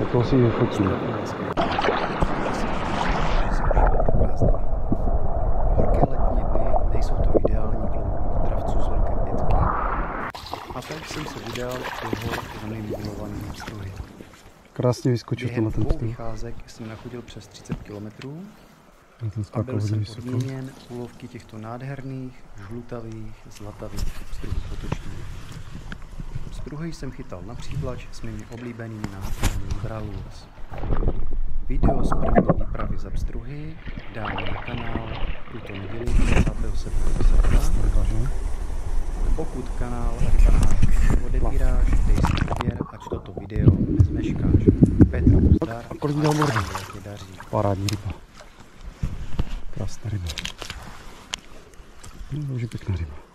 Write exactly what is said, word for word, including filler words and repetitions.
Tak to si fotím. Horké letní dny nejsou to ideální k lovu dravců z Velké Pětky. A tak jsem se vydal do hor za mým milovaným Struhy. Krásně vyskočil to na ten Během pstruh. vycházek jsem nachodil přes třicet kilometrů A, a byl jsem odměněn úlovky těchto nádherných, žlutavých, zlatavých pstruhů potočných. Pstruhy jsem chytal na přívlač s mými oblíbenými nástroji Bralurs. Video z první výpravy za pstruhy dám na kanál tuto neděli dvacátého sedmého srpna. Pokud kanál Ryba na háčku odebíráš, dej si odběr, ať toto video nezmeškáš. Petr, zdar a kolik měl mordu? daří. Parádní ryba. Krásná ryba. No, už je pěkná ryba.